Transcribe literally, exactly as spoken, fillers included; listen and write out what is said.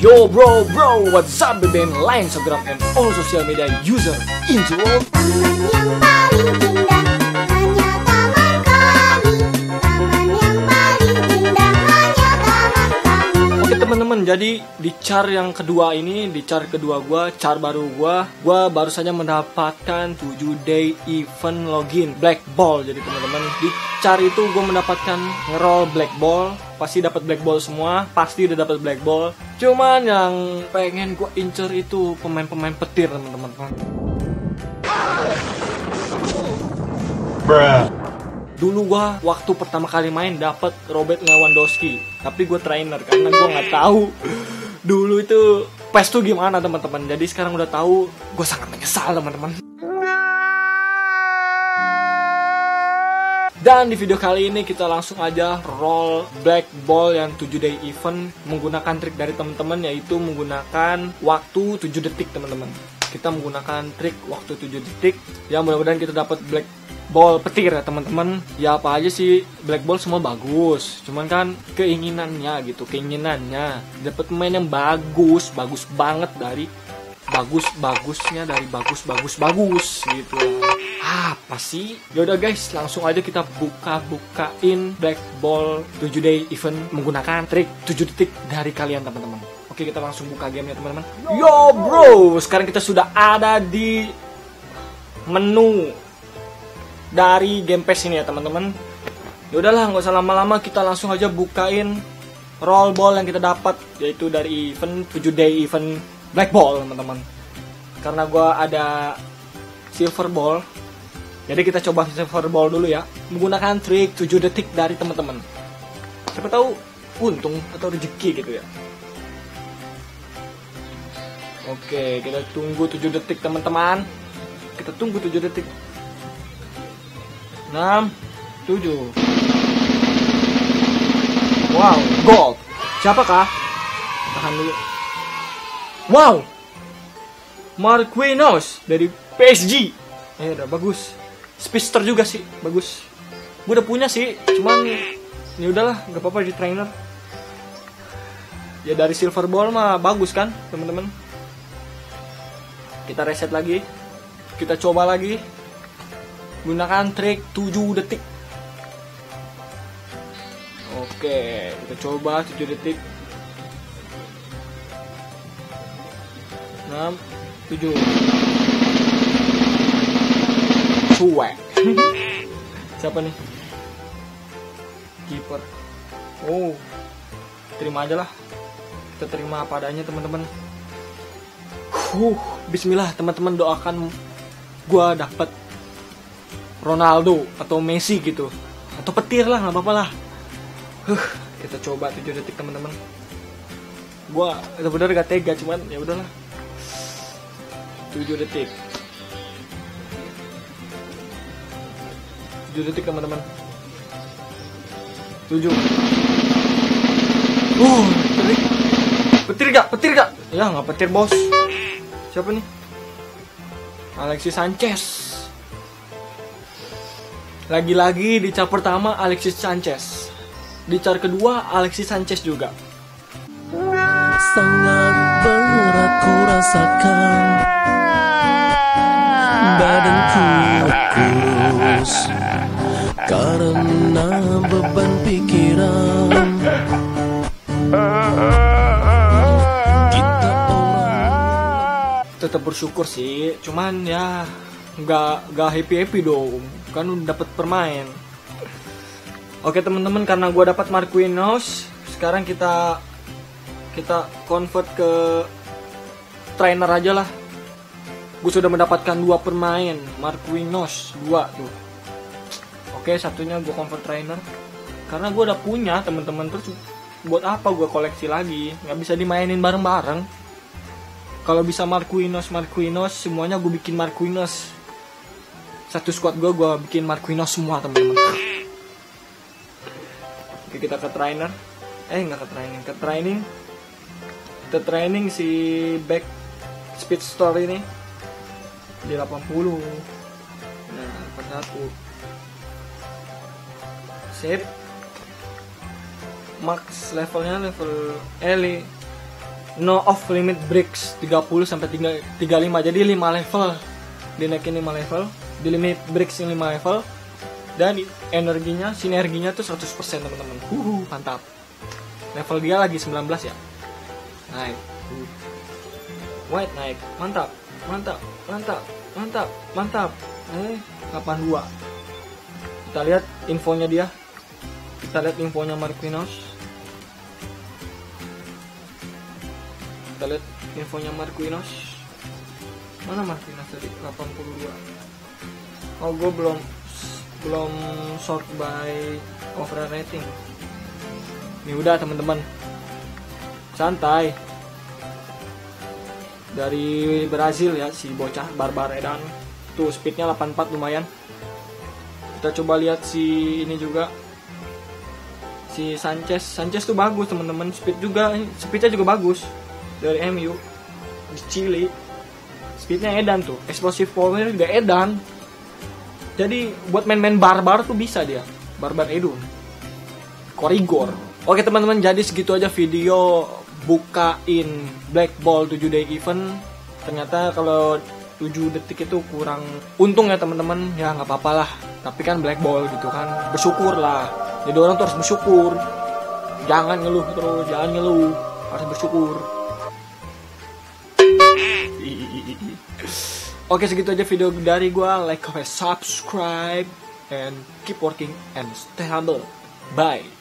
Yo bro bro, what's up beben lain Instagram and all social media user in the world. Taman yang paling indah hanya taman kami. Taman yang paling indah hanya taman kami. Oke teman-teman, jadi di char yang kedua ini, di char kedua gua, char baru gua, gua baru saja mendapatkan tujuh day event login Black Ball. Jadi teman-teman, di char itu gua mendapatkan ngeroll Black Ball. Pasti dapat black ball semua, pasti udah dapat black ball. Cuman yang pengen gue incer itu pemain-pemain petir teman-teman. Bruh. Dulu gue waktu pertama kali main dapat Robert Lewandowski, tapi gue trainer karena gue nggak tahu dulu itu P E S tuh gimana teman-teman. Jadi sekarang udah tahu, gue sangat menyesal teman-teman. Dan di video kali ini kita langsung aja roll black ball yang tujuh day event menggunakan trik dari teman-teman, yaitu menggunakan waktu tujuh detik teman-teman. Kita menggunakan trik waktu tujuh detik. Ya mudah-mudahan kita dapat black ball petir ya teman-teman. Ya apa aja sih, black ball semua bagus. Cuman kan keinginannya gitu, keinginannya dapat pemain yang bagus, bagus banget dari bagus-bagusnya dari bagus-bagus-bagus gitu. Apa sih? Yaudah guys, langsung aja kita buka-bukain Black Ball tujuh day event menggunakan trik tujuh detik dari kalian teman-teman. Oke, kita langsung buka gamenya teman-teman. Yo bro, sekarang kita sudah ada di menu dari Game Pass ini ya teman-teman. Yaudahlah, nggak usah lama-lama, kita langsung aja bukain roll ball yang kita dapat, yaitu dari event tujuh day event Black Ball teman-teman. Karena gue ada Silver Ball, jadi kita coba Silver Ball dulu ya, menggunakan trik tujuh detik dari teman-teman. Siapa tahu untung atau rezeki gitu ya. Oke, kita tunggu tujuh detik teman-teman. Kita tunggu tujuh detik. enam, tujuh. Wow, gold. Siapakah? Tahan dulu. Wow, Marquinhos dari P S G. Eh udah bagus. Spister juga sih, bagus. Gue udah punya sih, cuman ya udahlah, nggak apa-apa di trainer. Ya dari Silver Ball mah bagus kan, teman-teman. Kita reset lagi. Kita coba lagi. Gunakan trik tujuh detik. Oke, kita coba tujuh detik. enam, tujuh. Cuek. Siapa nih? Kiper. Oh, terima aja lah. Kita terima apa adanya teman-teman. Huh, bismillah teman-teman, doakan gua dapat Ronaldo atau Messi gitu, atau petir lah, nggak apa-apa lah. Huh, kita coba tujuh detik teman-teman. Gua bener-bener gak tega, cuman ya udahlah. tujuh detik. tujuh detik teman-teman. tujuh. Uh, petir. Petir gak? Petir gak? Ya gak petir bos. Siapa nih? Alexis Sanchez. Lagi-lagi di char pertama Alexis Sanchez. Di char kedua Alexis Sanchez juga. Sangat berat ku rasakan, badanku kurus karena beban pikiran. Kita orang Tetap bersyukur sih, cuman ya nggak nggak happy happy dong, kan udah dapat permain. Oke teman-teman, karena gue dapat Marquinhos, sekarang kita kita convert ke trainer aja lah. Gue sudah mendapatkan dua permain Marquinhos, dua tuh. Oke, satunya gue convert trainer karena gue udah punya teman-teman. Terus buat apa gue koleksi lagi? Nggak bisa dimainin bareng-bareng. Kalau bisa Marquinhos Marquinhos semuanya gue bikin Marquinhos. Satu squad gue gue bikin Marquinhos semua teman-teman. Oke, kita ke trainer. Eh nggak ke training, ke training. Kita training si back speed store ini di delapan puluh. Nah, delapan puluh satu. Save. Max levelnya level L. no off limit breaks tiga puluh sampai tiga puluh lima. Jadi lima level. Dinaikin lima level, di limit breaks yang lima level. Dan energinya, sinerginya tuh seratus persen teman-teman. Uhuh, mantap. Level dia lagi sembilan belas ya. Naik. Uh. White naik. Mantap. Mantap. Mantap. Mantap. Mantap. Eh, delapan puluh dua. Kita lihat infonya dia. Kita lihat infonya Marquinhos. Kita lihat infonya Marquinhos. Mana Marquinhos tadi? delapan puluh dua. Oh, gue belum belum sort by overall rating. Ini udah teman-teman. Santai. Dari Brazil ya si bocah Barbar Edan. Tuh speednya delapan puluh empat lumayan. Kita coba lihat si ini juga. Si Sanchez. Sanchez tuh bagus teman-teman. Speed juga, speednya juga bagus. Dari M U di Chili. Speednya edan tuh. Explosive power juga edan. Jadi buat main-main barbar tuh bisa dia. Barbar Edun. Korigor. Oke teman-teman, jadi segitu aja video bukain Black Ball tujuh day event. Ternyata kalau tujuh detik itu kurang untung ya teman-teman. Ya nggak apa-apa lah. Tapi kan Black Ball gitu kan. Bersyukur lah. Jadi orang tuh harus bersyukur. Jangan ngeluh terus, jangan ngeluh. Harus bersyukur. Oke, segitu aja video dari gua. Like, comment, subscribe, and keep working and stay humble. Bye.